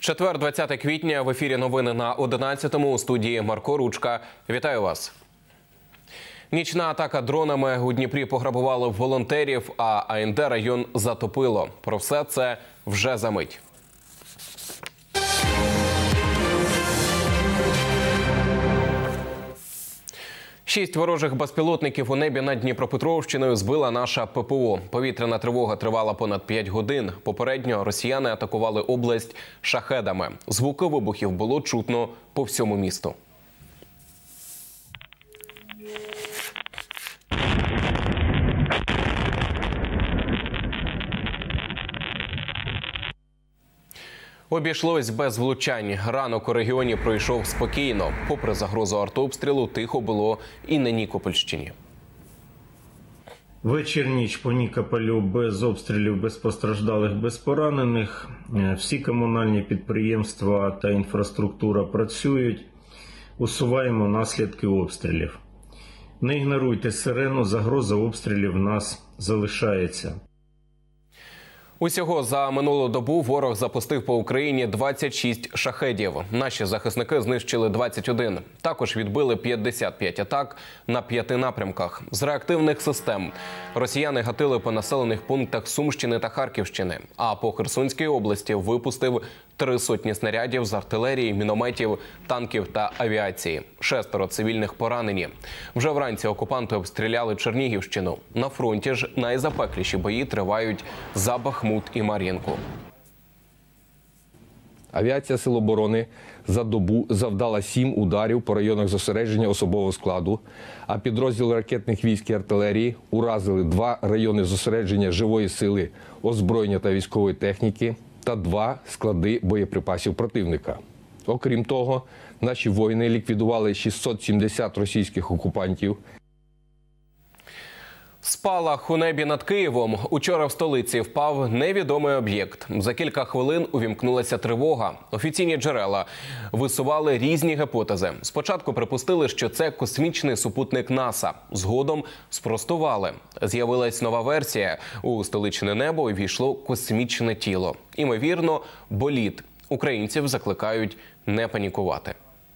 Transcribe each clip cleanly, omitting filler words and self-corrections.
Четвер, 20 квітня, в ефірі новини на 11-му, у студії Марко Ручка. Вітаю вас. Нічна атака дронами у Дніпрі пограбували волонтерів, а АНД район затопило. Про все це вже за мить. 6 ворожих безпілотників у небі над Дніпропетровщиною збила наша ППО. Повітряна тривога тривала понад 5 годин. Попередньо росіяни атакували область шахедами. Звуки вибухів було чутно по всьому місту. Обійшлось без влучань. Ранок у регіоні пройшов спокійно. Попри загрозу артобстрілу, тихо було і на Нікопольщині. Вечір-ніч по Нікополю без обстрілів, без постраждалих, без поранених. Всі комунальні підприємства та інфраструктура працюють. Усуваємо наслідки обстрілів. Не ігноруйте сирену, загроза обстрілів в нас залишається. Усього за минулу добу ворог запустив по Україні 26 шахедів. Наші захисники знищили 21. Також відбили 55 атак на 5 напрямках. З реактивних систем росіяни гатили по населених пунктах Сумщини та Харківщини. А по Херсонській області випустив 3 сотні снарядів з артилерії, мінометів, танків та авіації. 6 цивільних поранені. Вже вранці окупанти обстріляли Чернігівщину. На фронті ж найзапекліші бої тривають за Бахмут і Мар'їнку. Авіація Сил оборони за добу завдала 7 ударів по районах зосередження особового складу, а підрозділи ракетних військ і артилерії уразили 2 райони зосередження живої сили, озброєння та військової техніки та 2 склади боєприпасів противника. Окрім того, наші воїни ліквідували 670 російських окупантів. Спалах у небі над Києвом. Учора в столиці впав невідомий об'єкт. За кілька хвилин увімкнулася тривога. Офіційні джерела висували різні гіпотези. Спочатку припустили, що це космічний супутник НАСА. Згодом спростували. З'явилась нова версія. У столичне небо увійшло космічне тіло. Імовірно, болід. Українців закликають не панікувати.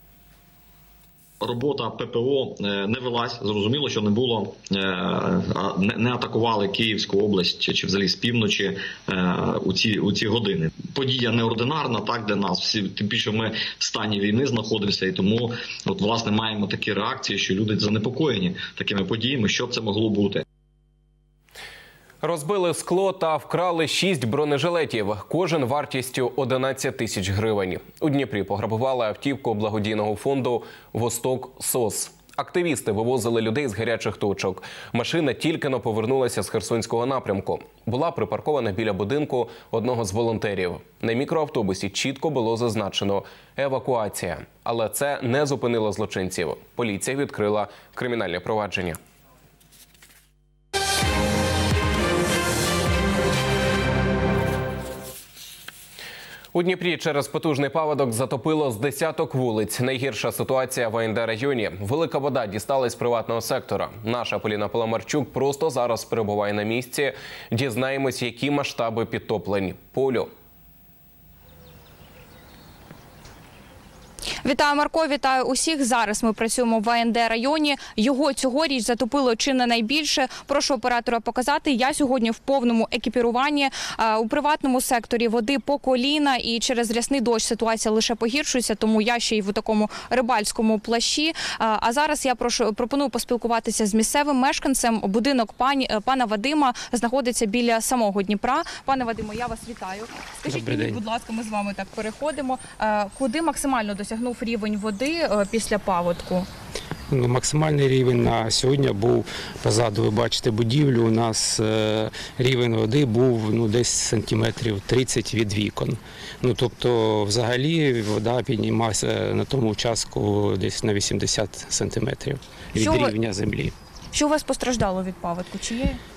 Робота ППО не велась, зрозуміло, що не було, не атакували Київську область чи взагалі з півночі у ці години. Подія неординарна, так, для нас, всі, тим більше ми в стані війни знаходимося, і тому, власне, маємо такі реакції, що люди занепокоєні такими подіями, що б це могло бути. Розбили скло та вкрали 6 бронежилетів. Кожен вартістю 11 тисяч гривень. У Дніпрі пограбували автівку благодійного фонду «Восток СОС». Активісти вивозили людей з гарячих точок. Машина тільки-но повернулася з Херсонського напрямку. Була припаркована біля будинку одного з волонтерів. На мікроавтобусі чітко було зазначено «евакуація». Але це не зупинило злочинців. Поліція відкрила кримінальне провадження. У Дніпрі через потужний паводок затопило з десяток вулиць. Найгірша ситуація в АНД районі. Велика вода дісталась приватного сектора. Наша Поліна Паламарчук просто зараз перебуває на місці. Дізнаємось, які масштаби підтоплень. Полю. Вітаю, Марко, вітаю усіх. Зараз ми працюємо в АНД районі. Його цьогоріч затопило чи не найбільше. Прошу оператора показати. Я сьогодні в повному екіпіруванні. У приватному секторі води по коліна, і через рясний дощ ситуація лише погіршується, тому я ще й в такому рибальському плащі. А зараз я пропоную поспілкуватися з місцевим мешканцем. Будинок пана Вадима знаходиться біля самого Дніпра. Пане Вадимо, я вас вітаю. Скажіть мені, будь ласка, ми з вами так переходимо. Куди максимально досягнув рівень води після паводку? Максимальний рівень на сьогодні був, позаду ви бачите будівлю, у нас рівень води був десь сантиметрів 30 від вікон. Тобто взагалі вода піднімалася на тому участку десь на 80 сантиметрів від рівня землі. Що у вас постраждало від паводку? Чи є?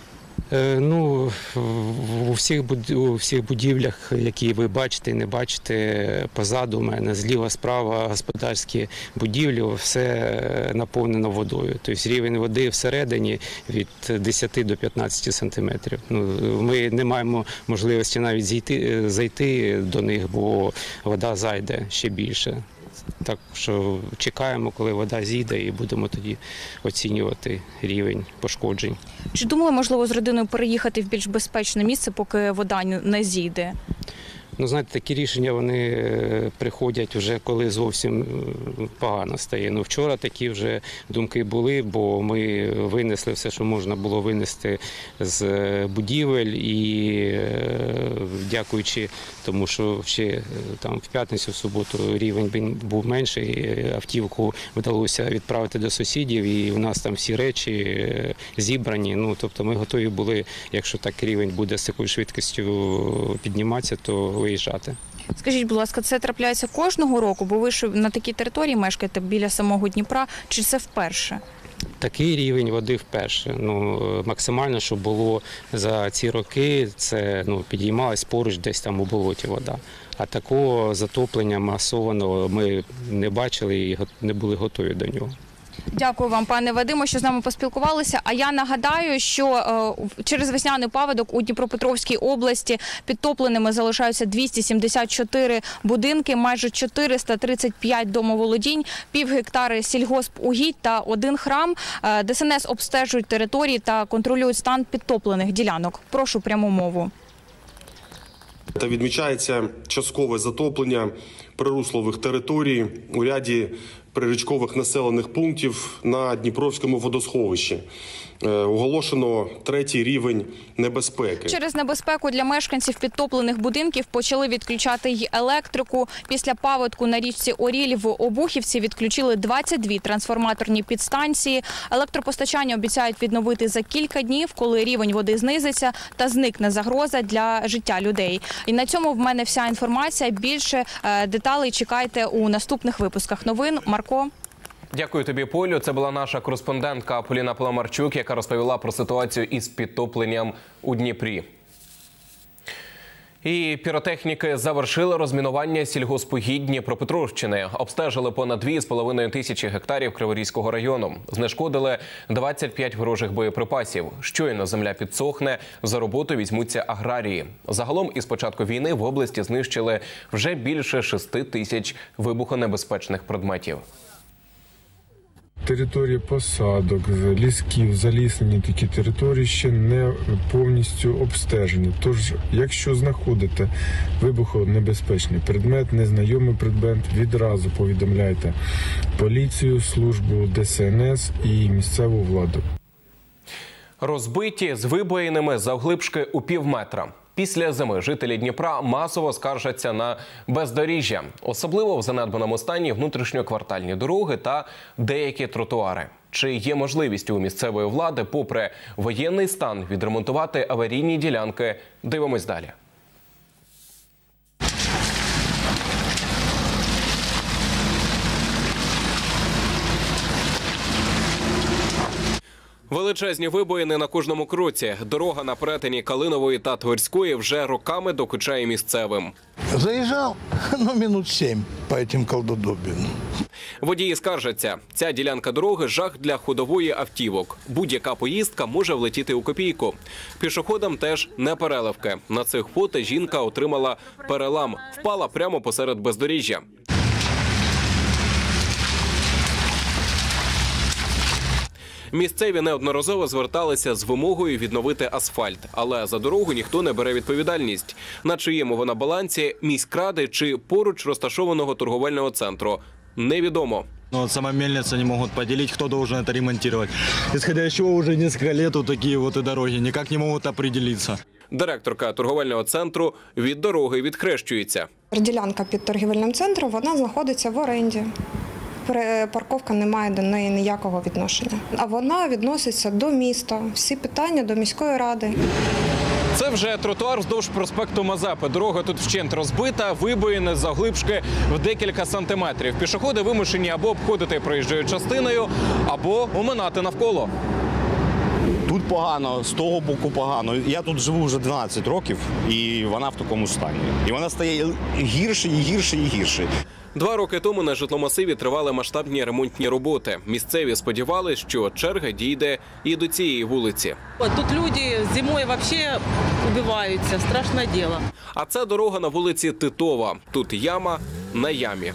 Ну, у всіх будівлях, які ви бачите і не бачите, позаду мене, зліва, справа, господарські будівлі, все наповнено водою. Тобто рівень води всередині від 10 до 15 сантиметрів. Ну, ми не маємо можливості навіть зайти до них, бо вода зайде ще більше. Так що чекаємо, коли вода зійде, і будемо тоді оцінювати рівень пошкоджень. Чи думали, можливо, з родиною переїхати в більш безпечне місце, поки вода не зійде? Ну, знаєте, такі рішення, вони приходять вже, коли зовсім погано стає. Ну, вчора такі вже думки були, бо ми винесли все, що можна було винести з будівель, і дякуючи тому, що ще там в п'ятницю, в суботу рівень був менший, автівку вдалося відправити до сусідів, і у нас там всі речі зібрані. Ну, тобто ми готові були, якщо так рівень буде з такою швидкістю підніматися, то виїжджати. Скажіть, будь ласка, це трапляється кожного року, бо ви ж на такій території мешкаєте біля самого Дніпра, чи це вперше? Такий рівень води вперше. Ну, максимально, що було за ці роки, це підіймалась поруч десь там у болоті вода. А такого затоплення масованого ми не бачили і не були готові до нього. Дякую вам, пане Вадиме, що з нами поспілкувалися. А я нагадаю, що через весняний паводок у Дніпропетровській області підтопленими залишаються 274 будинки, майже 435 домоволодінь, півгектари сільгоспугідь та один храм. ДСНС обстежують території та контролюють стан підтоплених ділянок. Прошу пряму мову. Та відмічається часткове затоплення прируслових територій у ряді прирічкових населених пунктів на Дніпровському водосховищі. Оголошено 3-й рівень небезпеки. Через небезпеку для мешканців підтоплених будинків почали відключати й електрику. Після паводку на річці Оріль в Обухівці відключили 22 трансформаторні підстанції. Електропостачання обіцяють відновити за кілька днів, коли рівень води знизиться та зникне загроза для життя людей. І на цьому в мене вся інформація. Більше деталей чекайте у наступних випусках новин. Марко. Дякую тобі, Полю. Це була наша кореспондентка Поліна Паламарчук, яка розповіла про ситуацію із підтопленням у Дніпрі. І піротехніки завершили розмінування сільгоспугідь Дніпропетровщини. Обстежили понад 2,5 тисячі гектарів Криворізького району. Знешкодили 25 ворожих боєприпасів. Щойно земля підсохне, за роботу візьмуться аграрії. Загалом із початку війни в області знищили вже більше 6 тисяч вибухонебезпечних предметів. Території посадок, лісків, заліснені такі території ще не повністю обстежені. Тож, якщо знаходите вибухонебезпечний предмет, незнайомий предмет, відразу повідомляйте поліцію, службу ДСНС і місцеву владу. Розбиті з вибоїнами завглибшки у півметра. Після зими жителі Дніпра масово скаржаться на бездоріжжя. Особливо в занедбаному стані внутрішньоквартальні дороги та деякі тротуари. Чи є можливість у місцевої влади, попри воєнний стан, відремонтувати аварійні ділянки? Дивимось далі. Величезні вибоїни на кожному кроці. Дорога на перетині Калинової та Тверської вже роками докучає місцевим. Заїжджав, минут 7 по цим колдодобінам. Водії скаржаться. Ця ділянка дороги – жах для ходової автівок. Будь-яка поїздка може влетіти у копійку. Пішоходам теж не переливки. На цих фото жінка отримала перелам. Впала прямо посеред бездоріжжя. Місцеві неодноразово зверталися з вимогою відновити асфальт. Але за дорогу ніхто не бере відповідальність. На чиєму вона балансі – міськради чи поруч розташованого торговельного центру – невідомо. Вот сама мельница не могут поделить, кто должен это ремонтировать. Исходя из чего уже несколько лет вот такие вот и дороги никак не могут определиться. Директорка торговельного центру від дороги відхрещується. Ділянка під торгівельним центром, вона знаходиться в оренді. Парковка не має до неї ніякого відношення. А вона відноситься до міста. Всі питання до міської ради. Це вже тротуар вздовж проспекту Мазепи. Дорога тут вщент розбита, вибоїни завглибшки в декілька сантиметрів. Пішоходи вимушені або обходити проїжджою частиною, або оминати навколо. тут погано, з того боку погано. Я тут живу вже 12 років, і вона в такому стані. І вона стає гірше, і гірше, і гірше. 2 роки тому на житломасиві тривали масштабні ремонтні роботи. Місцеві сподівалися, що черга дійде і до цієї вулиці. Тут люди зимою взагалі вбиваються, страшне діло. А це дорога на вулиці Титова. Тут яма на ямі.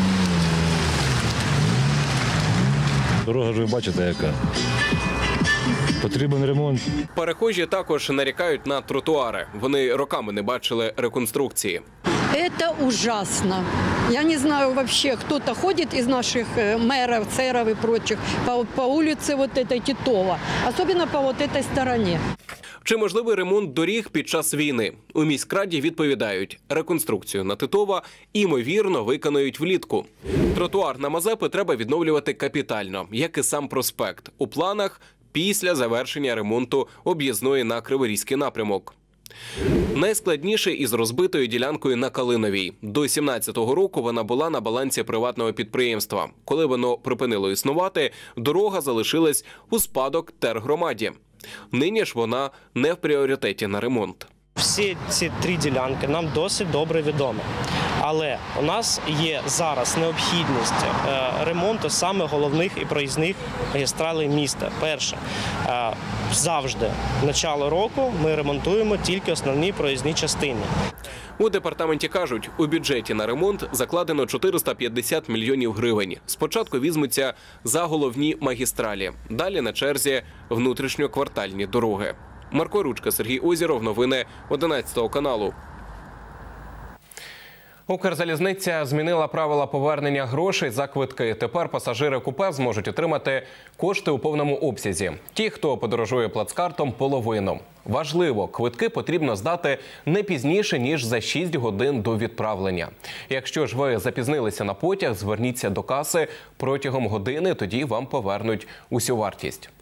Дорога ж ви бачите, яка. Потрібен ремонт. Перехожі також нарікають на тротуари. Вони роками не бачили реконструкції. Это ужасно. Я не знаю вообще, кто-то ходит из наших мэров, церов и прочих по улице вот этой Титова, особенно по вот этой стороне. Чи можливий ремонт доріг під час війни? У міськраді відповідають, реконструкцію на Титова імовірно виконають влітку. Тротуар на Мазепи треба відновлювати капітально, як і сам проспект. У планах після завершення ремонту об'їзної на Криворізький напрямок. Найскладніше із розбитою ділянкою на Калиновій. До 2017 року вона була на балансі приватного підприємства. Коли воно припинило існувати, дорога залишилась у спадок тергромаді. Нині ж вона не в пріоритеті на ремонт. Всі ці 3 ділянки нам досить добре відомі. Але у нас є зараз необхідність ремонту саме головних і проїзних магістралей міста. Перше, завжди з початку року ми ремонтуємо тільки основні проїзні частини. У департаменті кажуть, у бюджеті на ремонт закладено 450 мільйонів гривень. Спочатку візьмуться за головні магістралі. Далі на черзі внутрішньоквартальні дороги. Марко Ручка, Сергій Озєров. Новини 11 каналу. Укрзалізниця змінила правила повернення грошей за квитки. Тепер пасажири купе зможуть отримати кошти у повному обсязі. Ті, хто подорожує плацкартом, половину. Важливо, квитки потрібно здати не пізніше, ніж за 6 годин до відправлення. Якщо ж ви запізнилися на потяг, зверніться до каси протягом години, тоді вам повернуть усю вартість.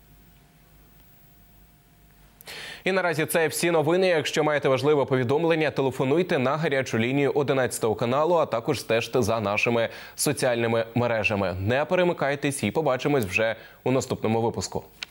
І наразі це всі новини. Якщо маєте важливе повідомлення, телефонуйте на гарячу лінію 11 каналу, а також стежте за нашими соціальними мережами. Не перемикайтесь і побачимось вже у наступному випуску.